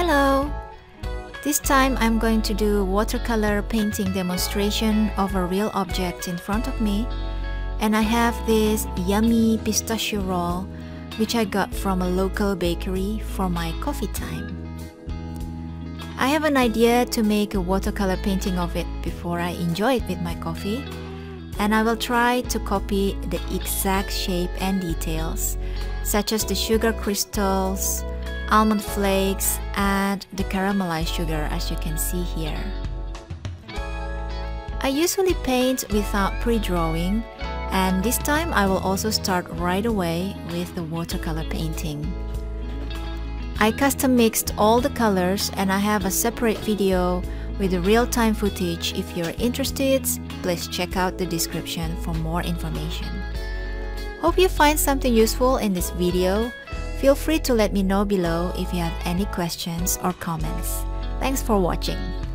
Hello! This time I'm going to do watercolor painting demonstration of a real object in front of me, and I have this yummy pistachio roll which I got from a local bakery for my coffee time. I have an idea to make a watercolor painting of it before I enjoy it with my coffee, and I will try to copy the exact shape and details, such as the sugar crystals, almond flakes, and the caramelized sugar, as you can see here. I usually paint without pre-drawing, and this time I will also start right away with the watercolor painting. I custom mixed all the colors, and I have a separate video with the real-time footage. If you're interested, please check out the description for more information. Hope you find something useful in this video. Feel free to let me know below if you have any questions or comments. Thanks for watching.